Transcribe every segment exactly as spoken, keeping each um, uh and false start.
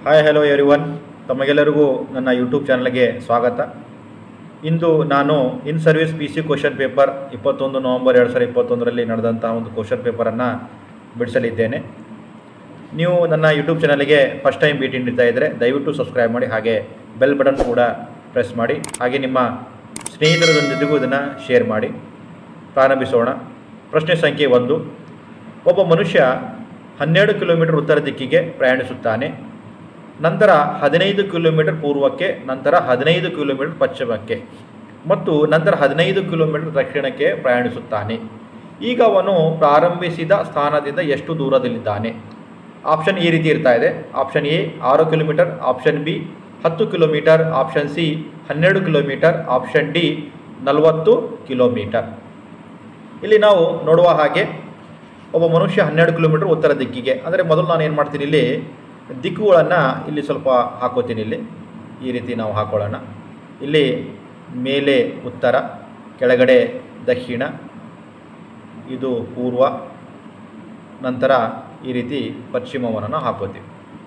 Hi hello everyone, ತಮಗೆಲ್ಲರಿಗೂ ನನ್ನ YouTube ಚಾನಲ್ಗೆ ಸ್ವಾಗತ. ಇಂದು ನಾನು in service P C question paper ಇಪ್ಪತ್ತೊಂದು ನವಂಬರ್ ಎರಡು ಸಾವಿರದ ಇಪ್ಪತ್ತೊಂದರಲ್ಲಿ ನಡೆದಂಥ ಒಂದು ಕ್ವಶನ್ ಪೇಪರನ್ನು ಬಿಡಿಸಲಿದ್ದೇನೆ. ನೀವು ನನ್ನ ಯೂಟ್ಯೂಬ್ ಚಾನಲ್ಗೆ ಫಸ್ಟ್ ಟೈಮ್ ಭೇಟಿ ನೀಡ್ತಾ ಇದ್ದರೆ ದಯವಿಟ್ಟು ಸಬ್ಸ್ಕ್ರೈಬ್ ಮಾಡಿ, ಹಾಗೆ ಬೆಲ್ ಬಟನ್ ಕೂಡ ಪ್ರೆಸ್ ಮಾಡಿ, ಹಾಗೆ ನಿಮ್ಮ ಸ್ನೇಹಿತರ ಜೊತೆಗೂ ಇದನ್ನು ಶೇರ್ ಮಾಡಿ. ಪ್ರಾರಂಭಿಸೋಣ. ಪ್ರಶ್ನೆ ಸಂಖ್ಯೆ ಒಂದು. ಒಬ್ಬ ಮನುಷ್ಯ ಹನ್ನೆರಡು ಕಿಲೋಮೀಟರ್ ಉತ್ತರ ದಿಕ್ಕಿಗೆ ಪ್ರಯಾಣಿಸುತ್ತಾನೆ. ನಂತರ ಹದಿನೈದು ಕಿಲೋಮೀಟರ್ ಪೂರ್ವಕ್ಕೆ, ನಂತರ ಹದಿನೈದು ಕಿಲೋಮೀಟರ್ ಪಶ್ಚಿಮಕ್ಕೆ ಮತ್ತು ನಂತರ ಹದಿನೈದು ಕಿಲೋಮೀಟರ್ ದಕ್ಷಿಣಕ್ಕೆ ಪ್ರಯಾಣಿಸುತ್ತಾನೆ. ಈಗ ಅವನು ಪ್ರಾರಂಭಿಸಿದ ಸ್ಥಾನದಿಂದ ಎಷ್ಟು ದೂರದಲ್ಲಿದ್ದಾನೆ? ಆಪ್ಷನ್ ಈ ರೀತಿ ಇರ್ತಾ ಇದೆ. ಆಪ್ಷನ್ ಎ ಆರು ಕಿಲೋಮೀಟರ್, ಆಪ್ಷನ್ ಬಿ ಹತ್ತು ಕಿಲೋಮೀಟರ್, ಆಪ್ಷನ್ ಸಿ ಹನ್ನೆರಡು ಕಿಲೋಮೀಟರ್, ಆಪ್ಷನ್ ಡಿ ನಲವತ್ತು ಕಿಲೋಮೀಟರ್. ಇಲ್ಲಿ ನಾವು ನೋಡುವ ಹಾಗೆ ಒಬ್ಬ ಮನುಷ್ಯ ಹನ್ನೆರಡು ಕಿಲೋಮೀಟರ್ ಉತ್ತರ ದಿಕ್ಕಿಗೆ, ಅಂದರೆ ಮೊದಲು ನಾನು ಏನು ಮಾಡ್ತೀನಿ, ಇಲ್ಲಿ ದಿಕ್ಕುಗಳನ್ನು ಇಲ್ಲಿ ಸ್ವಲ್ಪ ಹಾಕೋತೀನಿ. ಇಲ್ಲಿ ಈ ರೀತಿ ನಾವು ಹಾಕೊಳ್ಳೋಣ. ಇಲ್ಲಿ ಮೇಲೆ ಉತ್ತರ, ಕೆಳಗಡೆ ದಕ್ಷಿಣ, ಇದು ಪೂರ್ವ, ನಂತರ ಈ ರೀತಿ ಪಶ್ಚಿಮವನ್ನು ಹಾಕೋತೀವಿ.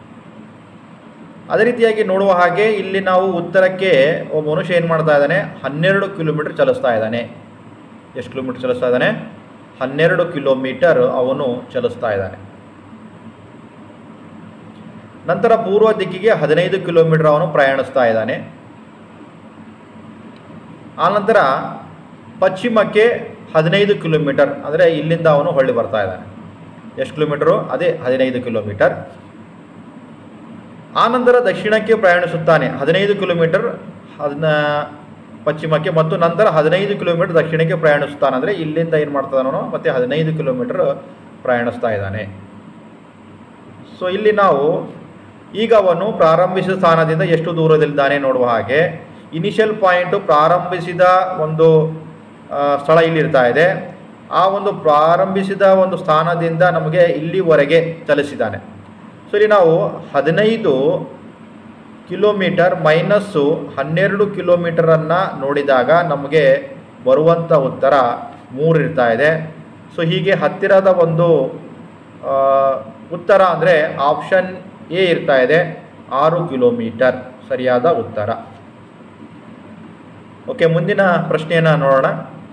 ಅದೇ ರೀತಿಯಾಗಿ ನೋಡುವ ಹಾಗೆ ಇಲ್ಲಿ ನಾವು ಉತ್ತರಕ್ಕೆ ಒಬ್ಬ ಮನುಷ್ಯ ಏನು ಮಾಡ್ತಾ ಇದ್ದಾನೆ, ಹನ್ನೆರಡು ಕಿಲೋಮೀಟರ್ ಚಲಿಸ್ತಾ ಇದ್ದಾನೆ. ಎಷ್ಟು ಕಿಲೋಮೀಟರ್ ಚಲಿಸ್ತಾ ಇದ್ದಾನೆ? ಹನ್ನೆರಡು ಕಿಲೋಮೀಟರ್ ಅವನು ಚಲಿಸ್ತಾ ಇದ್ದಾನೆ. ನಂತರ ಪೂರ್ವ ದಿಕ್ಕಿಗೆ ಹದಿನೈದು ಕಿಲೋಮೀಟರ್ ಅವನು ಪ್ರಯಾಣಿಸ್ತಾ ಇದ್ದಾನೆ. ಆನಂತರ ಪಶ್ಚಿಮಕ್ಕೆ ಹದಿನೈದು ಕಿಲೋಮೀಟರ್, ಅಂದರೆ ಇಲ್ಲಿಂದ ಅವನು ಹೊಳ್ಳಿ ಬರ್ತಾ ಇದ್ದಾನೆ. ಎಷ್ಟು ಕಿಲೋಮೀಟರು? ಅದೇ ಹದಿನೈದು ಕಿಲೋಮೀಟರ್. ಆನಂತರ ದಕ್ಷಿಣಕ್ಕೆ ಪ್ರಯಾಣಿಸುತ್ತಾನೆ, ಹದಿನೈದು ಕಿಲೋಮೀಟರ್ ಅದನ್ನ ಪಶ್ಚಿಮಕ್ಕೆ ಮತ್ತು ನಂತರ ಹದಿನೈದು ಕಿಲೋಮೀಟರ್ ದಕ್ಷಿಣಕ್ಕೆ ಪ್ರಯಾಣಿಸುತ್ತಾನೆ. ಅಂದರೆ ಇಲ್ಲಿಂದ ಏನು ಮಾಡ್ತಾ ಇದ್ದಾನೋ ಮತ್ತು ಹದಿನೈದು ಕಿಲೋಮೀಟರ್ ಪ್ರಯಾಣಿಸ್ತಾ ಇದ್ದಾನೆ. ಸೊ ಇಲ್ಲಿ ನಾವು ಈಗ ಅವನು ಪ್ರಾರಂಭಿಸಿದ ಸ್ಥಾನದಿಂದ ಎಷ್ಟು ದೂರದಲ್ಲಿದ್ದಾನೆ ನೋಡುವ ಹಾಗೆ, ಇನಿಷಿಯಲ್ ಪಾಯಿಂಟು ಪ್ರಾರಂಭಿಸಿದ ಒಂದು ಸ್ಥಳ ಇಲ್ಲಿರ್ತಾ ಇದೆ. ಆ ಒಂದು ಪ್ರಾರಂಭಿಸಿದ ಒಂದು ಸ್ಥಾನದಿಂದ ನಮಗೆ ಇಲ್ಲಿವರೆಗೆ ಚಲಿಸಿದ್ದಾನೆ. ಸೊ ಇಲ್ಲಿ ನಾವು ಹದಿನೈದು ಕಿಲೋಮೀಟರ್ ಮೈನಸ್ಸು ಹನ್ನೆರಡು ಕಿಲೋಮೀಟರನ್ನು ನೋಡಿದಾಗ ನಮಗೆ ಬರುವಂಥ ಉತ್ತರ ಮೂರು ಇರ್ತಾ ಇದೆ. ಸೊ ಹೀಗೆ ಹತ್ತಿರದ ಒಂದು ಉತ್ತರ ಅಂದರೆ ಆಪ್ಷನ್ ಎ ಇರ್ತಾ ಇದೆ, ಆರು ಕಿಲೋಮೀಟರ್ ಸರಿಯಾದ ಉತ್ತರ. ಓಕೆ, ಮುಂದಿನ ಪ್ರಶ್ನೆಯನ್ನು ನೋಡೋಣ.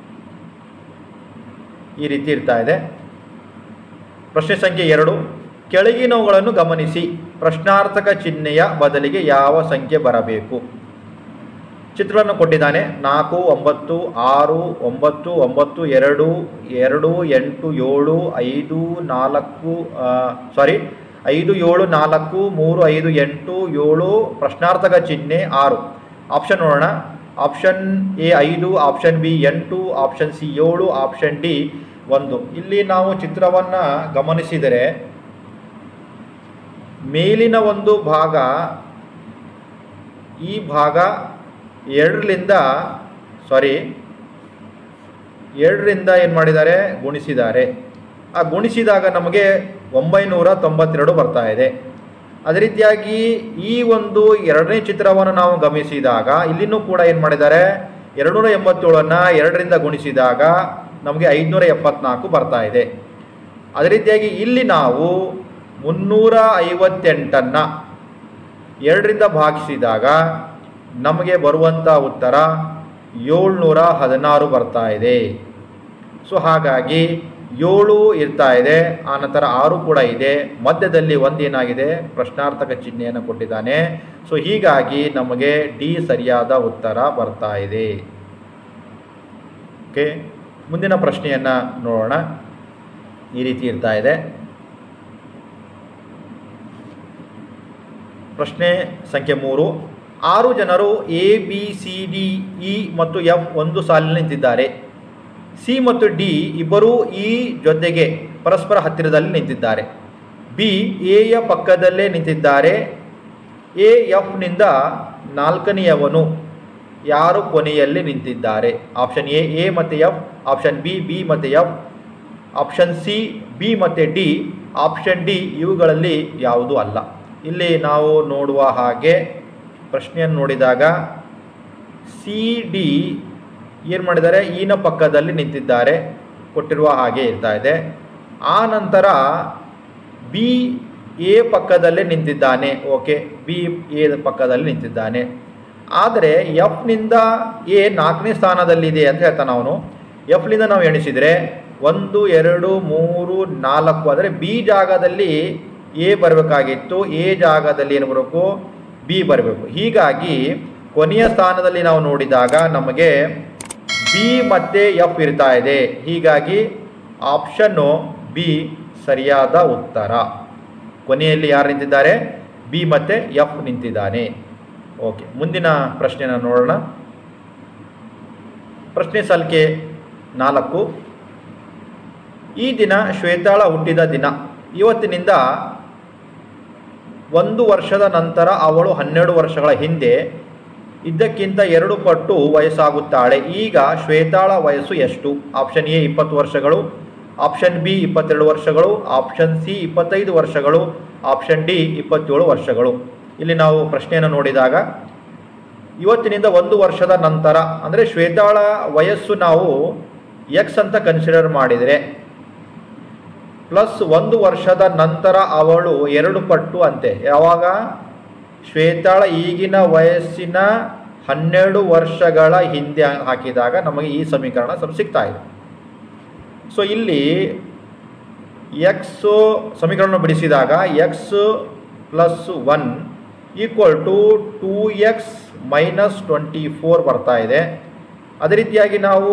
ಈ ರೀತಿ ಇರ್ತಾ ಇದೆ. ಪ್ರಶ್ನೆ ಸಂಖ್ಯೆ ಎರಡು. ಕೆಳಗಿನವುಗಳನ್ನು ಗಮನಿಸಿ. ಪ್ರಶ್ನಾರ್ಥಕ ಚಿಹ್ನೆಯ ಬದಲಿಗೆ ಯಾವ ಸಂಖ್ಯೆ ಬರಬೇಕು? ಚಿತ್ರವನ್ನು ಕೊಟ್ಟಿದ್ದಾನೆ. ನಾಲ್ಕು, ಒಂಬತ್ತು, ಆರು, ಒಂಬತ್ತು, ಒಂಬತ್ತು, ಎರಡು, ಎರಡು, ಎಂಟು, ಏಳು, ಐದು, ನಾಲ್ಕು, ಸಾರಿ ಐದು, ಏಳು, ನಾಲ್ಕು, ಮೂರು, ಐದು, ಎಂಟು, ಏಳು, ಪ್ರಶ್ನಾರ್ಥಕ ಚಿಹ್ನೆ ಆರು. ಆಪ್ಷನ್ ನೋಡೋಣ. ಆಪ್ಷನ್ ಎ ಐದು, ಆಪ್ಷನ್ ಬಿ ಎಂಟು, ಆಪ್ಷನ್ ಸಿ ಏಳು, ಆಪ್ಷನ್ ಡಿ ಒಂದು. ಇಲ್ಲಿ ನಾವು ಚಿತ್ರವನ್ನು ಗಮನಿಸಿದರೆ ಮೇಲಿನ ಒಂದು ಭಾಗ, ಈ ಭಾಗ ಎರಡರಿಂದ ಸಾರಿ ಎರಡರಿಂದ ಏನು ಮಾಡಿದ್ದಾರೆ, ಗುಣಿಸಿದ್ದಾರೆ. ಆ ಗುಣಿಸಿದಾಗ ನಮಗೆ ಒಂಬೈನೂರ ತೊಂಬತ್ತೆರಡು ಬರ್ತಾ ಇದೆ. ಅದೇ ರೀತಿಯಾಗಿ ಈ ಒಂದು ಎರಡನೇ ಚಿತ್ರವನ್ನು ನಾವು ಗಮನಿಸಿದಾಗ ಇಲ್ಲಿನೂ ಕೂಡ ಏನು ಮಾಡಿದ್ದಾರೆ, ಎರಡುನೂರ ಎಂಬತ್ತೇಳನ್ನು ಎರಡರಿಂದ ಗುಣಿಸಿದಾಗ ನಮಗೆ ಐದುನೂರ ಎಪ್ಪತ್ನಾಲ್ಕು ಬರ್ತಾ ಇದೆ. ಅದೇ ರೀತಿಯಾಗಿ ಇಲ್ಲಿ ನಾವು ಮುನ್ನೂರ ಐವತ್ತೆಂಟನ್ನು ಎರಡರಿಂದ ಭಾಗಿಸಿದಾಗ ನಮಗೆ ಬರುವಂಥ ಉತ್ತರ ಏಳ್ನೂರ ಹದಿನಾರು ಬರ್ತಾ ಇದೆ. ಸೊ ಹಾಗಾಗಿ ಏಳು ಇರ್ತಾ ಇದೆ, ಆನಂತರ ಆರು ಕೂಡ ಇದೆ, ಮಧ್ಯದಲ್ಲಿ ಒಂದೇನಾಗಿದೆ, ಪ್ರಶ್ನಾರ್ಥಕ ಚಿಹ್ನೆಯನ್ನು ಕೊಟ್ಟಿದ್ದಾನೆ. ಸೊ ಹೀಗಾಗಿ ನಮಗೆ ಡಿ ಸರಿಯಾದ ಉತ್ತರ ಬರ್ತಾ ಇದೆ. ಓಕೆ, ಮುಂದಿನ ಪ್ರಶ್ನೆಯನ್ನು ನೋಡೋಣ. ಈ ರೀತಿ ಇರ್ತಾ ಇದೆ. ಪ್ರಶ್ನೆ ಸಂಖ್ಯೆ ಮೂರು. ಆರು ಜನರು A B C D E ಮತ್ತು ಎಫ್ ಒಂದು ಸಾಲಿನಲ್ಲಿ ನಿಂತಿದ್ದಾರೆ. ಸಿ ಮತ್ತು ಡಿ ಇಬ್ಬರೂ ಇ ಜೊತೆಗೆ ಪರಸ್ಪರ ಹತ್ತಿರದಲ್ಲಿ ನಿಂತಿದ್ದಾರೆ. ಬಿ ಎಯ ಪಕ್ಕದಲ್ಲೇ ನಿಂತಿದ್ದಾರೆ. ಎ ಎಫ್ನಿಂದ ನಾಲ್ಕನೆಯವನು ಯಾರು ಕೊನೆಯಲ್ಲಿ ನಿಂತಿದ್ದಾರೆ? ಆಪ್ಷನ್ ಎ ಎ ಮತ್ತು ಎಫ್, ಆಪ್ಷನ್ ಬಿ ಬಿ ಮತ್ತು ಎಫ್, ಆಪ್ಷನ್ ಸಿ ಬಿ ಮತ್ತು ಡಿ, ಆಪ್ಷನ್ ಡಿ ಇವುಗಳಲ್ಲಿ ಯಾವುದೂ ಅಲ್ಲ. ಇಲ್ಲಿ ನಾವು ನೋಡುವ ಹಾಗೆ ಪ್ರಶ್ನೆಯನ್ನು ನೋಡಿದಾಗ ಸಿ ಡಿ ಏನು ಮಾಡಿದ್ದಾರೆ, ಈನ ಪಕ್ಕದಲ್ಲಿ ನಿಂತಿದ್ದಾರೆ, ಕೊಟ್ಟಿರುವ ಹಾಗೆ ಇರ್ತಾ ಇದೆ. ಆ ನಂತರ ಬಿ ಎ ಪಕ್ಕದಲ್ಲೇ ನಿಂತಿದ್ದಾನೆ. ಓಕೆ, ಬಿ ಎ ಪಕ್ಕದಲ್ಲಿ ನಿಂತಿದ್ದಾನೆ. ಆದರೆ ಎಫ್ನಿಂದ ಎ ನಾಲ್ಕನೇ ಸ್ಥಾನದಲ್ಲಿದೆ ಅಂತ ಹೇಳ್ತಾನೆ ಅವನು. ಎಫ್ನಿಂದ ನಾವು ಎಣಿಸಿದರೆ ಒಂದು ಎರಡು ಮೂರು ನಾಲ್ಕು, ಅಂದರೆ ಬಿ ಜಾಗದಲ್ಲಿ ಎ ಬರಬೇಕಾಗಿತ್ತು, ಎ ಜಾಗದಲ್ಲಿ ಏನು ಬರಬೇಕು, ಬಿ ಬರಬೇಕು. ಹೀಗಾಗಿ ಕೊನೆಯ ಸ್ಥಾನದಲ್ಲಿ ನಾವು ನೋಡಿದಾಗ ನಮಗೆ ಬಿ ಮತ್ತು ಎಫ್ ಇರ್ತಾ ಇದೆ. ಹೀಗಾಗಿ ಆಪ್ಷನ್ನು ಬಿ ಸರಿಯಾದ ಉತ್ತರ. ಕೊನೆಯಲ್ಲಿ ಯಾರು ನಿಂತಿದ್ದಾರೆ, ಬಿ ಮತ್ತು ಎಫ್ ನಿಂತಿದ್ದಾನೆ. ಓಕೆ, ಮುಂದಿನ ಪ್ರಶ್ನೆನ ನೋಡೋಣ. ಪ್ರಶ್ನೆ ಸಂಖ್ಯೆ ನಾಲ್ಕು. ಈ ದಿನ ಶ್ವೇತಾಳ ಹುಟ್ಟಿದ ದಿನ. ಇವತ್ತಿನಿಂದ ಒಂದು ವರ್ಷದ ನಂತರ ಅವಳು ಹನ್ನೆರಡು ವರ್ಷಗಳ ಹಿಂದೆ ಇದ್ದಕ್ಕಿಂತ ಎರಡು ಪಟ್ಟು ವಯಸ್ಸಾಗುತ್ತಾಳೆ. ಈಗ ಶ್ವೇತಾಳ ವಯಸ್ಸು ಎಷ್ಟು? ಆಪ್ಷನ್ ಎ ಇಪ್ಪತ್ತು ವರ್ಷಗಳು, ಆಪ್ಷನ್ ಬಿ ಇಪ್ಪತ್ತೆರಡು ವರ್ಷಗಳು, ಆಪ್ಷನ್ ಸಿ ಇಪ್ಪತ್ತೈದು ವರ್ಷಗಳು, ಆಪ್ಷನ್ ಡಿ ಇಪ್ಪತ್ತೇಳು ವರ್ಷಗಳು. ಇಲ್ಲಿ ನಾವು ಪ್ರಶ್ನೆಯನ್ನು ನೋಡಿದಾಗ ಇವತ್ತಿನಿಂದ ಒಂದು ವರ್ಷದ ನಂತರ ಅಂದರೆ ಶ್ವೇತಾಳ ವಯಸ್ಸು ನಾವು ಎಕ್ಸ್ ಅಂತ ಕನ್ಸಿಡರ್ ಮಾಡಿದರೆ ಪ್ಲಸ್ ಒಂದು ವರ್ಷದ ನಂತರ ಅವಳು ಎರಡು ಪಟ್ಟು ಅಂತೆ. ಯಾವಾಗ? ಶ್ವೇತಾಳ ಈಗಿನ ವಯಸ್ಸಿನ ಹನ್ನೆರಡು ವರ್ಷಗಳ ಹಿಂದೆ ಹಾಕಿದಾಗ ನಮಗೆ ಈ ಸಮೀಕರಣ ಸಿಗ್ತಾ ಇದೆ. ಸೊ ಇಲ್ಲಿ ಎಕ್ಸು ಸಮೀಕರಣ ಬಿಡಿಸಿದಾಗ X plus one equal to two X minus twenty four ಬರ್ತಾ ಇದೆ. ಅದೇ ರೀತಿಯಾಗಿ ನಾವು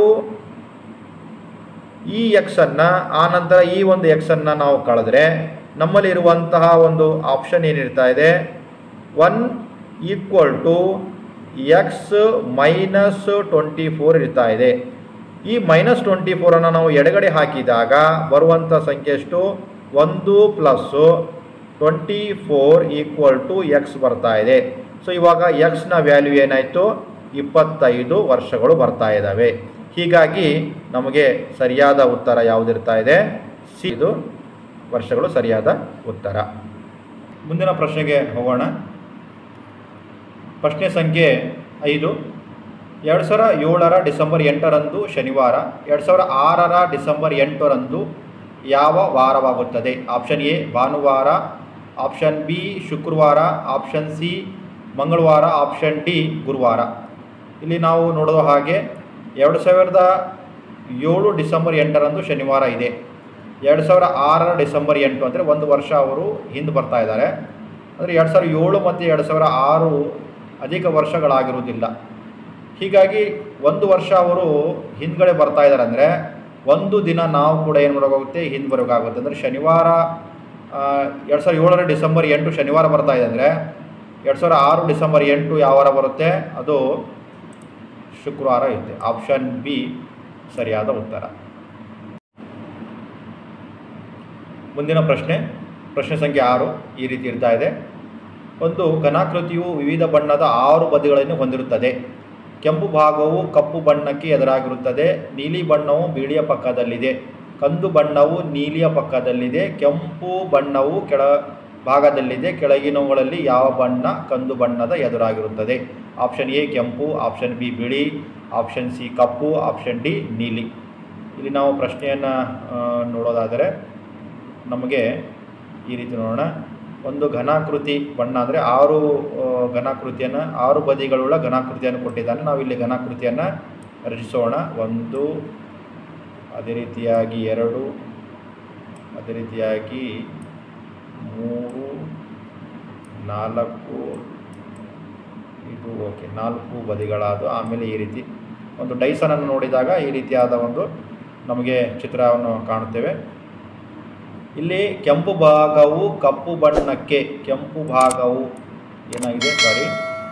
ಈ ಎಕ್ಸನ್ನು ಆನಂತರ ಈ ಒಂದು ಎಕ್ಸನ್ನು ನಾವು ಕಳೆದ್ರೆ ನಮ್ಮಲ್ಲಿರುವಂತಹ ಒಂದು ಆಪ್ಷನ್ ಏನಿರ್ತಾ ಇದೆ, one equal to X minus twenty four ಇರ್ತಾ ಇದೆ. ಈ ಮೈನಸ್ ಟ್ವೆಂಟಿ ಫೋರನ್ನು ನಾವು ಎಡಗಡೆ ಹಾಕಿದಾಗ ಬರುವಂಥ ಸಂಖ್ಯೆ ಎಷ್ಟು? ಒಂದು plus twenty four equal to X ಬರ್ತಾ ಇದೆ. ಸೊ ಇವಾಗ ಎಕ್ಸ್ನ ವ್ಯಾಲ್ಯೂ ಏನಾಯಿತು? ಇಪ್ಪತ್ತೈದು ವರ್ಷಗಳು ಬರ್ತಾ ಇದ್ದಾವೆ. ಹೀಗಾಗಿ ನಮಗೆ ಸರಿಯಾದ ಉತ್ತರ ಯಾವುದಿರ್ತಾ ಇದೆ? ಸಿ, ಇದು ವರ್ಷಗಳು ಸರಿಯಾದ ಉತ್ತರ. ಮುಂದಿನ ಪ್ರಶ್ನೆಗೆ ಹೋಗೋಣ. ಪ್ರಶ್ನೆ ಸಂಖ್ಯೆ ಐದು. ಎರಡು ಸಾವಿರ ಏಳರ ಡಿಸೆಂಬರ್ ಎಂಟರಂದು ಶನಿವಾರ, ಎರಡು ಸಾವಿರ ಆರರ ಡಿಸೆಂಬರ್ ಎಂಟರಂದು ಯಾವ ವಾರವಾಗುತ್ತದೆ? ಆಪ್ಷನ್ ಎ ಭಾನುವಾರ, ಆಪ್ಷನ್ ಬಿ ಶುಕ್ರವಾರ, ಆಪ್ಷನ್ ಸಿ ಮಂಗಳವಾರ, ಆಪ್ಷನ್ ಡಿ ಗುರುವಾರ. ಇಲ್ಲಿ ನಾವು ನೋಡೋ ಹಾಗೆ ಎರಡು ಸಾವಿರದ ಏಳು ಡಿಸೆಂಬರ್ ಎಂಟರಂದು ಶನಿವಾರ ಇದೆ. ಎರಡು ಸಾವಿರ ಆರರ ಡಿಸೆಂಬರ್ ಎಂಟು ಅಂದರೆ ಒಂದು ವರ್ಷ ಅವರು ಹಿಂದೆ ಬರ್ತಾ ಇದ್ದಾರೆ. ಅಂದರೆ ಎರಡು ಸಾವಿರದ ಏಳು ಮತ್ತು ಎರಡು ಸಾವಿರ ಆರು ಅಧಿಕ ವರ್ಷಗಳಾಗಿರುವುದಿಲ್ಲ. ಹೀಗಾಗಿ ಒಂದು ವರ್ಷ ಅವರು ಹಿಂದ್ಗಡೆ ಬರ್ತಾ ಇದ್ದಾರೆ ಅಂದರೆ ಒಂದು ದಿನ ನಾವು ಕೂಡ ಏನು ಮಾಡೋಕ್ಕಾಗುತ್ತೆ, ಹಿಂದೆ ಬರೋಕ್ಕಾಗುತ್ತೆ. ಅಂದರೆ ಶನಿವಾರ ಎರಡು ಸಾವಿರದ ಏಳರ ಡಿಸೆಂಬರ್ ಎಂಟು ಶನಿವಾರ ಬರ್ತಾ ಇದೆ ಅಂದರೆ ಎರಡು ಸಾವಿರ ಆರು ಡಿಸೆಂಬರ್ ಎಂಟು ಯಾವ ವಾರ ಬರುತ್ತೆ? ಅದು ಶುಕ್ರವಾರ ಇರುತ್ತೆ. ಆಪ್ಷನ್ ಬಿ ಸರಿಯಾದ ಉತ್ತರ. ಮುಂದಿನ ಪ್ರಶ್ನೆ, ಪ್ರಶ್ನೆ ಸಂಖ್ಯೆ ಆರು ಈ ರೀತಿ ಇರ್ತಾ ಇದೆ. ಒಂದು ಘನಾಕೃತಿಯು ವಿವಿಧ ಬಣ್ಣದ ಆರು ಬದಿಗಳನ್ನು ಹೊಂದಿರುತ್ತದೆ. ಕೆಂಪು ಭಾಗವು ಕಪ್ಪು ಬಣ್ಣಕ್ಕೆ ಎದುರಾಗಿರುತ್ತದೆ, ನೀಲಿ ಬಣ್ಣವು ಬಿಳಿಯ ಪಕ್ಕದಲ್ಲಿದೆ, ಕಂದು ಬಣ್ಣವು ನೀಲಿಯ ಪಕ್ಕದಲ್ಲಿದೆ, ಕೆಂಪು ಬಣ್ಣವು ಕೆಳ ಭಾಗದಲ್ಲಿದೆ. ಕೆಳಗಿನವುಗಳಲ್ಲಿ ಯಾವ ಬಣ್ಣ ಕಂದು ಬಣ್ಣದ ಎದುರಾಗಿರುತ್ತದೆ? ಆಪ್ಷನ್ ಎ ಕೆಂಪು, ಆಪ್ಷನ್ ಬಿ ಬಿಳಿ, ಆಪ್ಷನ್ ಸಿ ಕಪ್ಪು, ಆಪ್ಷನ್ ಡಿ ನೀಲಿ. ಇಲ್ಲಿ ನಾವು ಪ್ರಶ್ನೆಯನ್ನು ನೋಡೋದಾದರೆ ನಮಗೆ ಈ ರೀತಿ ನೋಡೋಣ. ಒಂದು ಘನಾಕೃತಿ ಬಣ್ಣ ಅಂದರೆ ಆರು ಘನಾಕೃತಿಯನ್ನು ಆರು ಬದಿಗಳುಳ್ಳ ಘನಾಕೃತಿಯನ್ನು ಕೊಟ್ಟಿದ್ದಾನೆ. ನಾವು ಇಲ್ಲಿ ಘನಾಕೃತಿಯನ್ನು ರಚಿಸೋಣ. ಒಂದು, ಅದೇ ರೀತಿಯಾಗಿ ಎರಡು, ಅದೇ ರೀತಿಯಾಗಿ ಮೂರು, ನಾಲ್ಕು, ಇದು ಓಕೆ ನಾಲ್ಕು ಬದಿಗಳಾದ ಆಮೇಲೆ ಈ ರೀತಿ ಒಂದು ಡೈಸನನ್ನು ನೋಡಿದಾಗ ಈ ರೀತಿಯಾದ ಒಂದು ನಮಗೆ ಚಿತ್ರವನ್ನು ಕಾಣುತ್ತೇವೆ. ಇಲ್ಲಿ ಕೆಂಪು ಭಾಗವು ಕಪ್ಪು ಬಣ್ಣಕ್ಕೆ ಕೆಂಪು ಭಾಗವು ಏನಾಗಿದೆ ಸಾರಿ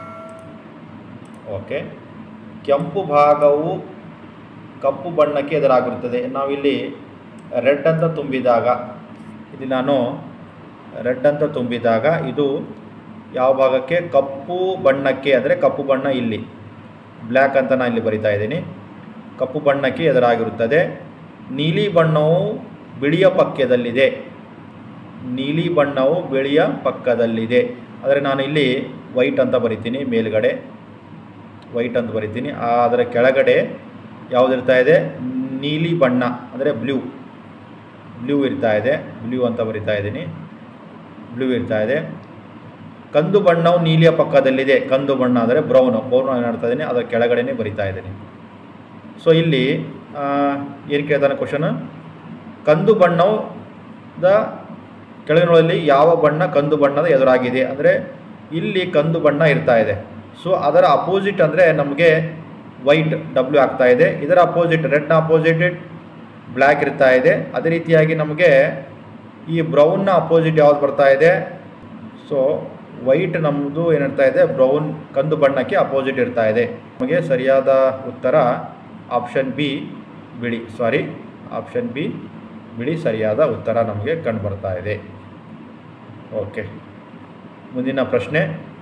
ಓಕೆ ಕೆಂಪು ಭಾಗವು ಕಪ್ಪು ಬಣ್ಣಕ್ಕೆ ಎದುರಾಗಿರುತ್ತದೆ. ನಾವಿಲ್ಲಿ ರೆಡ್ ಅಂತ ತುಂಬಿದಾಗ ಇಲ್ಲಿ ನಾನು ರೆಡ್ ಅಂತ ತುಂಬಿದಾಗ ಇದು ಯಾವ ಭಾಗಕ್ಕೆ? ಕಪ್ಪು ಬಣ್ಣಕ್ಕೆ, ಅಂದರೆ ಕಪ್ಪು ಬಣ್ಣ ಇಲ್ಲಿ ಬ್ಲ್ಯಾಕ್ ಅಂತ ನಾನು ಇಲ್ಲಿ ಬರಿತಾ ಇದ್ದೀನಿ, ಕಪ್ಪು ಬಣ್ಣಕ್ಕೆ ಎದುರಾಗಿರುತ್ತದೆ. ನೀಲಿ ಬಣ್ಣವು ಬಿಳಿಯ ಪಕ್ಕದಲ್ಲಿದೆ, ನೀಲಿ ಬಣ್ಣವು ಬಿಳಿಯ ಪಕ್ಕದಲ್ಲಿದೆ. ಆದರೆ ನಾನು ಇಲ್ಲಿ ವೈಟ್ ಅಂತ ಬರಿತೀನಿ, ಮೇಲ್ಗಡೆ ವೈಟ್ ಅಂತ ಬರಿತೀನಿ. ಅದರ ಕೆಳಗಡೆ ಯಾವುದಿರ್ತಾ ಇದೆ? ನೀಲಿ ಬಣ್ಣ ಅಂದರೆ ಬ್ಲೂ ಬ್ಲೂ ಇರ್ತಾ ಇದೆ, ಬ್ಲೂ ಅಂತ ಬರಿತಾ ಇದ್ದೀನಿ. ಬ್ಲೂ ಇರ್ತಾ ಇದೆ. ಕಂದು ಬಣ್ಣವು ನೀಲಿಯ ಪಕ್ಕದಲ್ಲಿದೆ. ಕಂದು ಬಣ್ಣ ಅಂದರೆ ಬ್ರೌನು ಬ್ರೌನ್ ಏನು ಮಾಡ್ತಾ ಇದ್ದೀನಿ, ಅದರ ಕೆಳಗಡೆನೇ ಬರಿತಾ ಇದ್ದೀನಿ. ಸೊ ಇಲ್ಲಿ ಏನು ಕೇಳ್ತಾನೆ ಕ್ವಶನ್, ಕಂದು ಬಣ್ಣದ ಕೆಳಗಿನಲ್ಲಿ ಯಾವ ಬಣ್ಣ ಕಂದು ಬಣ್ಣದ ಎದುರಾಗಿದೆ ಅಂದರೆ ಇಲ್ಲಿ ಕಂದು ಬಣ್ಣ ಇರ್ತಾ ಇದೆ. ಸೊ ಅದರ ಅಪೋಸಿಟ್ ಅಂದರೆ ನಮಗೆ ವೈಟ್ ಡಬ್ಲ್ಯೂ ಆಗ್ತಾ ಇದೆ. ಇದರ ಅಪೋಸಿಟ್ ರೆಡ್ನ ಅಪೋಸಿಟ್ ಬ್ಲ್ಯಾಕ್ ಇರ್ತಾ ಇದೆ. ಅದೇ ರೀತಿಯಾಗಿ ನಮಗೆ ಈ ಬ್ರೌನ್ನ ಅಪೋಸಿಟ್ ಯಾವ್ದು ಬರ್ತಾ ಇದೆ, ಸೊ ವೈಟ್ ನಮ್ಮದು ಏನಿರ್ತಾ ಇದೆ ಬ್ರೌನ್ ಕಂದು ಬಣ್ಣಕ್ಕೆ ಅಪೋಸಿಟ್ ಇರ್ತಾ ಇದೆ. ನಮಗೆ ಸರಿಯಾದ ಉತ್ತರ ಆಪ್ಷನ್ ಬಿ ಬಿಳಿ, ಸಾರಿ ಆಪ್ಷನ್ ಬಿ ಬಿಳಿ ಸರಿಯಾದ ಉತ್ತರ ನಮಗೆ ಕಂಡು ಬರ್ತಾ ಇದೆ. ಓಕೆ, ಮುಂದಿನ ಪ್ರಶ್ನೆ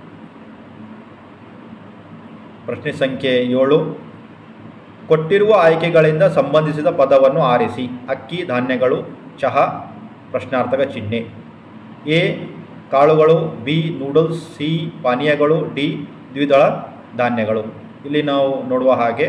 ಪ್ರಶ್ನೆ ಸಂಖ್ಯೆ ಏಳು. ಕೊಟ್ಟಿರುವ ಆಯ್ಕೆಗಳಿಂದ ಸಂಬಂಧಿಸಿದ ಪದವನ್ನು ಆರಿಸಿ. ಅಕ್ಕಿ, ಧಾನ್ಯಗಳು, ಚಹಾ, ಪ್ರಶ್ನಾರ್ಥಕ ಚಿಹ್ನೆ. ಎ ಕಾಳುಗಳು, ಬಿ ನೂಡಲ್ಸ್, ಸಿ ಪಾನೀಯಗಳು, ಡಿ ದ್ವಿದಳ ಧಾನ್ಯಗಳು. ಇಲ್ಲಿ ನಾವು ನೋಡುವ ಹಾಗೆ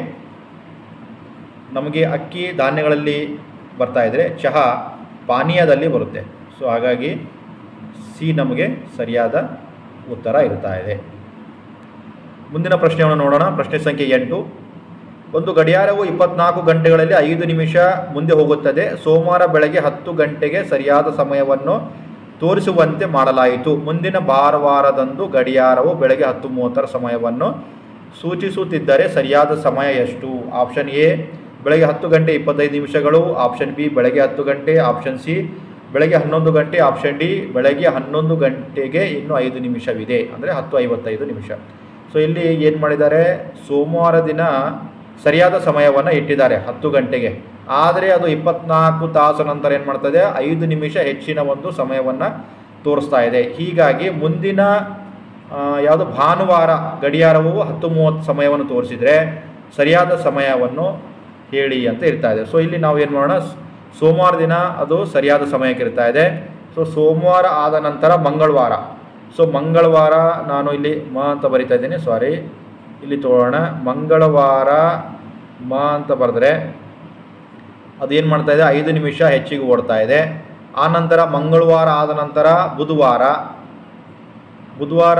ನಮಗೆ ಅಕ್ಕಿ ಧಾನ್ಯಗಳಲ್ಲಿ ಬರ್ತಾ ಇದ್ದರೆ ಚಹಾ ಪಾನೀಯದಲ್ಲಿ ಬರುತ್ತೆ. ಸೊ ಹಾಗಾಗಿ ಸಿ ನಮಗೆ ಸರಿಯಾದ ಉತ್ತರ ಇರ್ತಾ ಇದೆ. ಮುಂದಿನ ಪ್ರಶ್ನೆಯನ್ನು ನೋಡೋಣ. ಪ್ರಶ್ನೆ ಸಂಖ್ಯೆ ಎಂಟು. ಒಂದು ಗಡಿಯಾರವು ಇಪ್ಪತ್ನಾಲ್ಕು ಗಂಟೆಗಳಲ್ಲಿ ಐದು ನಿಮಿಷ ಮುಂದೆ ಹೋಗುತ್ತದೆ. ಸೋಮವಾರ ಬೆಳಗ್ಗೆ ಹತ್ತು ಗಂಟೆಗೆ ಸರಿಯಾದ ಸಮಯವನ್ನು ತೋರಿಸುವಂತೆ ಮಾಡಲಾಯಿತು. ಮುಂದಿನ ಭಾನುವಾರದಂದು ಗಡಿಯಾರವು ಬೆಳಗ್ಗೆ ಹತ್ತು ಮೂವತ್ತರ ಸಮಯವನ್ನು ಸೂಚಿಸುತ್ತಿದ್ದರೆ ಸರಿಯಾದ ಸಮಯ ಎಷ್ಟು? ಆಪ್ಷನ್ ಎ ಬೆಳಗ್ಗೆ ಹತ್ತು ಗಂಟೆ ಇಪ್ಪತ್ತೈದು ನಿಮಿಷಗಳು, ಆಪ್ಷನ್ ಬಿ ಬೆಳಗ್ಗೆ ಹತ್ತು ಗಂಟೆ, ಆಪ್ಷನ್ ಸಿ ಬೆಳಗ್ಗೆ ಹನ್ನೊಂದು ಗಂಟೆ, ಆಪ್ಷನ್ ಡಿ ಬೆಳಗ್ಗೆ ಹನ್ನೊಂದು ಗಂಟೆಗೆ ಇನ್ನೂ ಐದು ನಿಮಿಷವಿದೆ, ಅಂದರೆ ಹತ್ತು ಐವತ್ತೈದು ನಿಮಿಷ. ಸೊ ಇಲ್ಲಿ ಏನು ಮಾಡಿದ್ದಾರೆ, ಸೋಮವಾರ ದಿನ ಸರಿಯಾದ ಸಮಯವನ್ನು ಇಟ್ಟಿದ್ದಾರೆ ಹತ್ತು ಗಂಟೆಗೆ, ಆದರೆ ಅದು ಇಪ್ಪತ್ನಾಲ್ಕು ತಾಸು ನಂತರ ಏನು ಮಾಡ್ತದೆ, ಐದು ನಿಮಿಷ ಹೆಚ್ಚಿನ ಒಂದು ಸಮಯವನ್ನು ತೋರಿಸ್ತಾ ಇದೆ. ಹೀಗಾಗಿ ಮುಂದಿನ ಯಾವುದು ಭಾನುವಾರ ಗಡಿಯಾರವು ಹತ್ತು ಮೂವತ್ತು ಸಮಯವನ್ನು ತೋರಿಸಿದರೆ ಸರಿಯಾದ ಸಮಯವನ್ನು ಹೇಳಿ ಅಂತ ಇರ್ತಾ ಇದೆ. ಸೊ ಇಲ್ಲಿ ನಾವು ಏನು ಮಾಡೋಣ, ಸೋಮವಾರ ದಿನ ಅದು ಸರಿಯಾದ ಸಮಯಕ್ಕೆ ಇರ್ತಾ ಇದೆ. ಸೊ ಸೋಮವಾರ ಆದ ನಂತರ ಮಂಗಳವಾರ, ಸೊ ಮಂಗಳವಾರ ನಾನು ಇಲ್ಲಿ ಮ ಅಂತ ಬರಿತಾ ಇದ್ದೀನಿ, ಸಾರಿ ಇಲ್ಲಿ ತೋರೋಣ. ಮಂಗಳವಾರ ಮ ಅಂತ ಬರೆದ್ರೆ ಅದೇನು ಮಾಡ್ತಾ ಇದೆ, ಐದು ನಿಮಿಷ ಹೆಚ್ಚಿಗೆ ಓಡ್ತಾ ಇದೆ. ಆ ನಂತರ ಮಂಗಳವಾರ ಆದ ನಂತರ ಬುಧವಾರ, ಬುಧವಾರ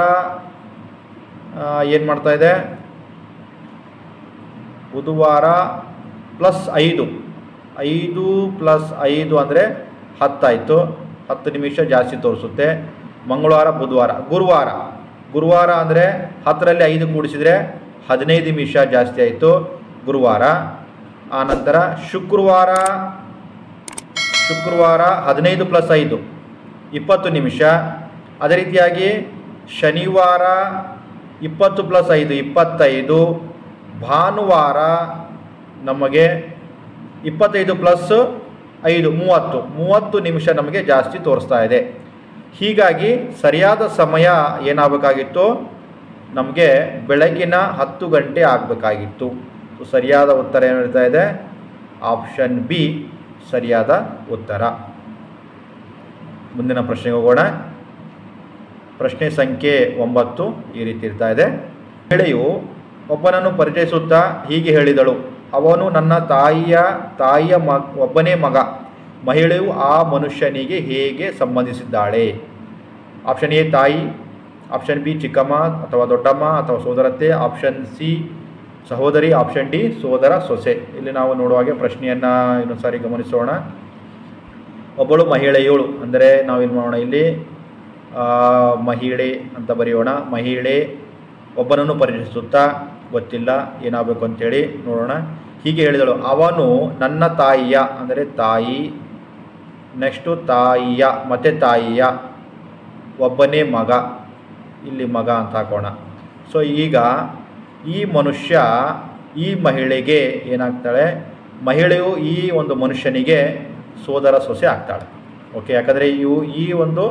ಏನು ಮಾಡ್ತಾ ಇದೆ, ಬುಧವಾರ ಪ್ಲಸ್ ಐದು, ಐದು ಪ್ಲಸ್ ಐದು ಅಂದರೆ ಹತ್ತಾಯಿತು, ಹತ್ತು ನಿಮಿಷ ಜಾಸ್ತಿ ತೋರಿಸುತ್ತೆ. ಮಂಗಳವಾರ ಬುಧವಾರ ಗುರುವಾರ, ಗುರುವಾರ ಅಂದರೆ ಹತ್ತರಲ್ಲಿ ಐದು ಕೂಡಿಸಿದರೆ ಹದಿನೈದು ನಿಮಿಷ ಜಾಸ್ತಿ ಆಯಿತು ಗುರುವಾರ. ಆ ನಂತರ ಶುಕ್ರವಾರ, ಶುಕ್ರವಾರ ಹದಿನೈದು ಪ್ಲಸ್ ಐದು ಇಪ್ಪತ್ತು ನಿಮಿಷ. ಅದೇ ರೀತಿಯಾಗಿ ಶನಿವಾರ ಇಪ್ಪತ್ತು ಪ್ಲಸ್ ಐದು ಇಪ್ಪತ್ತೈದು. ಭಾನುವಾರ ನಮಗೆ ಇಪ್ಪತ್ತೈದು ಪ್ಲಸ್ ಐದು ಮೂವತ್ತು, ಮೂವತ್ತು ನಿಮಿಷ ನಮಗೆ ಜಾಸ್ತಿ ತೋರಿಸ್ತಾ ಇದೆ. ಹೀಗಾಗಿ ಸರಿಯಾದ ಸಮಯ ಏನಾಗಬೇಕಾಗಿತ್ತು, ನಮಗೆ ಬೆಳಗಿನ ಹತ್ತು ಗಂಟೆ ಆಗಬೇಕಾಗಿತ್ತು. ಸರಿಯಾದ ಉತ್ತರ ಏನಿರ್ತಾ ಇದೆ, ಆಪ್ಷನ್ ಬಿ ಸರಿಯಾದ ಉತ್ತರ. ಮುಂದಿನ ಪ್ರಶ್ನೆಗೆ ಹೋಗೋಣ. ಪ್ರಶ್ನೆ ಸಂಖ್ಯೆ ಒಂಬತ್ತು ಈ ರೀತಿ ಇರ್ತಾ ಇದೆ. ಮಹಿಳೆಯು ಒಬ್ಬನನ್ನು ಪರಿಚಯಿಸುತ್ತಾ ಹೀಗೆ ಹೇಳಿದಳು, ಅವನು ನನ್ನ ತಾಯಿಯ ತಾಯಿಯ ಮ ಒಬ್ಬನೇ ಮಗ. ಮಹಿಳೆಯು ಆ ಮನುಷ್ಯನಿಗೆ ಹೇಗೆ ಸಂಬಂಧಿಸಿದ್ದಾಳೆ? ಆಪ್ಷನ್ ಎ ತಾಯಿ, ಆಪ್ಷನ್ ಬಿ ಚಿಕ್ಕಮ್ಮ ಅಥವಾ ದೊಡ್ಡಮ್ಮ ಅಥವಾ ಸೋದರತ್ತೆ, ಆಪ್ಷನ್ ಸಿ ಸಹೋದರಿ, ಆಪ್ಷನ್ ಡಿ ಸೋದರ ಸೊಸೆ. ಇಲ್ಲಿ ನಾವು ನೋಡುವಾಗೆ ಪ್ರಶ್ನೆಯನ್ನು ಇನ್ನೊಂದು ಸಾರಿ ಗಮನಿಸೋಣ. ಒಬ್ಬಳು ಮಹಿಳೆಯಳು ಅಂದರೆ ನಾವೇನು ಮಾಡೋಣ, ಇಲ್ಲಿ ಮಹಿಳೆ ಅಂತ ಬರೆಯೋಣ. ಮಹಿಳೆ ಒಬ್ಬನನ್ನು ಪರಿಚಯಿಸುತ್ತಾ, ಗೊತ್ತಿಲ್ಲ ಏನಾಗಬೇಕು ಅಂತೇಳಿ ನೋಡೋಣ. ಹೀಗೆ ಹೇಳಿದಳು, ಅವನು ನನ್ನ ತಾಯಿಯ ಅಂದರೆ ತಾಯಿ, ನೆಕ್ಸ್ಟು ತಾಯಿಯ ಮತ್ತು ತಾಯಿಯ ಒಬ್ಬನೇ ಮಗ, ಇಲ್ಲಿ ಮಗ ಅಂತ ಹಾಕೋಣ. ಸೊ ಈಗ ಈ ಮನುಷ್ಯ ಈ ಮಹಿಳೆಗೆ ಏನಾಗ್ತಾಳೆ, ಮಹಿಳೆಯು ಈ ಒಂದು ಮನುಷ್ಯನಿಗೆ ಸೋದರ ಸೊಸೆ ಆಗ್ತಾಳೆ. ಓಕೆ, ಯಾಕಂದರೆ ಇವು ಈ ಒಂದು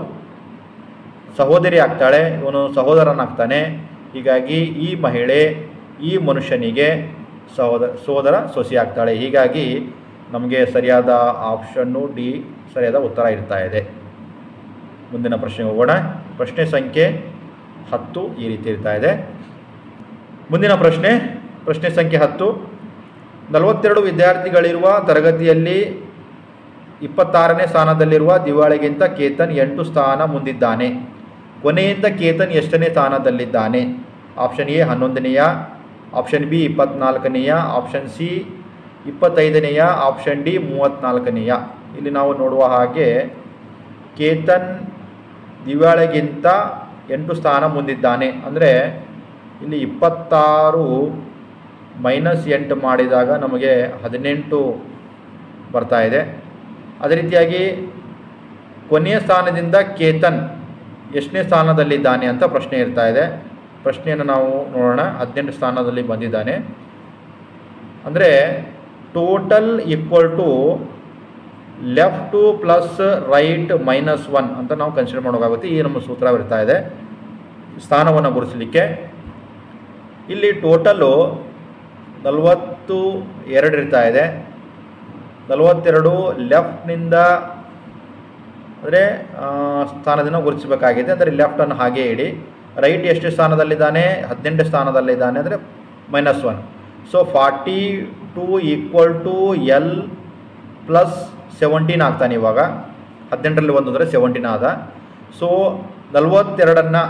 ಸಹೋದರಿ ಆಗ್ತಾಳೆ, ಇವನು ಸಹೋದರನಾಗ್ತಾನೆ. ಹೀಗಾಗಿ ಈ ಮಹಿಳೆ ಈ ಮನುಷ್ಯನಿಗೆ ಸಹೋದರ ಸೋದರ ಸೊಸೆ ಆಗ್ತಾಳೆ. ಹೀಗಾಗಿ ನಮಗೆ ಸರಿಯಾದ ಆಪ್ಷನ್ನು ಡಿ ಸರಿಯಾದ ಉತ್ತರ ಇರ್ತಾ ಇದೆ. ಮುಂದಿನ ಪ್ರಶ್ನೆಗೆ ಹೋಗೋಣ. ಪ್ರಶ್ನೆ ಸಂಖ್ಯೆ ಹತ್ತು ಈ ರೀತಿ ಇರ್ತಾ ಇದೆ. ಮುಂದಿನ ಪ್ರಶ್ನೆ ಪ್ರಶ್ನೆ ಸಂಖ್ಯೆ ಹತ್ತು. ನಲವತ್ತೆರಡು ವಿದ್ಯಾರ್ಥಿಗಳಿರುವ ತರಗತಿಯಲ್ಲಿ ಇಪ್ಪತ್ತಾರನೇ ಸ್ಥಾನದಲ್ಲಿರುವ ದಿವಾಳಿಗಿಂತ ಕೇತನ್ ಎಂಟು ಸ್ಥಾನ ಮುಂದಿದ್ದಾನೆ. ಕೊನೆಯಿಂದ ಕೇತನ್ ಎಷ್ಟನೇ ಸ್ಥಾನದಲ್ಲಿದ್ದಾನೆ? ಆಪ್ಷನ್ ಎ ಹನ್ನೊಂದನೆಯ, ಆಪ್ಷನ್ ಬಿ ಇಪ್ಪತ್ನಾಲ್ಕನೆಯ, ಆಪ್ಷನ್ ಸಿ ಇಪ್ಪತ್ತೈದನೆಯ, ಆಪ್ಷನ್ ಡಿ ಮೂವತ್ತ್ನಾಲ್ಕನೆಯ. ಇಲ್ಲಿ ನಾವು ನೋಡುವ ಹಾಗೆ ಕೇತನ್ ದಿವಾಳಿಗಿಂತ ಎಂಟು ಸ್ಥಾನ ಮುಂದಿದ್ದಾನೆ ಅಂದರೆ ಇಲ್ಲಿ ಇಪ್ಪತ್ತಾರು ಮೈನಸ್ ಎಂಟು ಮಾಡಿದಾಗ ನಮಗೆ ಹದಿನೆಂಟು ಬರ್ತಾ ಇದೆ. ಅದೇ ರೀತಿಯಾಗಿ ಕೊನೆಯ ಸ್ಥಾನದಿಂದ ಕೇತನ್ ಎಷ್ಟನೇ ಸ್ಥಾನದಲ್ಲಿದ್ದಾನೆ ಅಂತ ಪ್ರಶ್ನೆ ಇರ್ತಾ ಇದೆ. ಪ್ರಶ್ನೆಯನ್ನು ನಾವು ನೋಡೋಣ. ಹದಿನೆಂಟು ಸ್ಥಾನದಲ್ಲಿ ಬಂದಿದ್ದಾನೆ ಅಂದರೆ total equal to left plus right minus one ಅಂತ ನಾವು ಕನ್ಸಿಡರ್ ಮಾಡೋಕ್ಕಾಗುತ್ತೆ. ಈ ನಮ್ಮ ಸೂತ್ರ ಬರ್ತಾ ಇದೆ ಸ್ಥಾನವನ್ನು ಗುರುತಿಸಲಿಕ್ಕೆ. ಇಲ್ಲಿ ಟೋಟಲು ನಲವತ್ತು ಎರಡು ಇರ್ತಾ ಇದೆ. ನಲವತ್ತೆರಡು ಲೆಫ್ಟ್ನಿಂದ ಅಂದರೆ ಸ್ಥಾನದಿಂದ ಗುರುತಿಸಬೇಕಾಗಿದೆ. ಅಂದರೆ ಲೆಫ್ಟನ್ನು ಹಾಗೆ ಇಡಿ. ರೈಟ್ ಎಷ್ಟು ಸ್ಥಾನದಲ್ಲಿದ್ದಾನೆ? ಹದಿನೆಂಟು ಸ್ಥಾನದಲ್ಲಿದ್ದಾನೆ ಅಂದರೆ minus one. So forty two equal to L plus seventeen ಆಗ್ತಾನೆ. ಇವಾಗ ಹದಿನೆಂಟರಲ್ಲಿ ಒಂದು ಅಂದರೆ ಸೆವೆಂಟೀನ್ ಆದ. ಸೊ ನಲವತ್ತೆರಡನ್ನು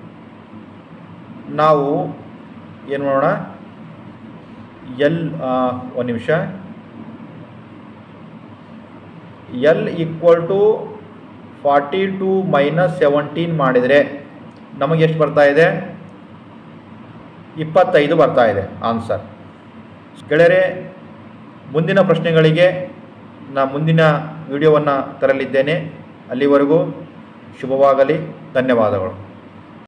ನಾವು ಏನು ಮಾಡೋಣ, ಎಲ್ ಒಂದು ನಿಮಿಷ L equal to forty two minus seventeen ಮಾಡಿದರೆ ನಮಗೆ ಎಷ್ಟು ಬರ್ತಾ ಇದೆ? ಇಪ್ಪತ್ತೈದು ಬರ್ತಾ ಇದೆ ಆನ್ಸರ್. ಗೆಳೆಯರೆ, ಮುಂದಿನ ಪ್ರಶ್ನೆಗಳಿಗೆ ನಾ ಮುಂದಿನ ವಿಡಿಯೋವನ್ನು ತರಲಿದ್ದೇನೆ. ಅಲ್ಲಿವರೆಗೂ ಶುಭವಾಗಲಿ. ಧನ್ಯವಾದಗಳು.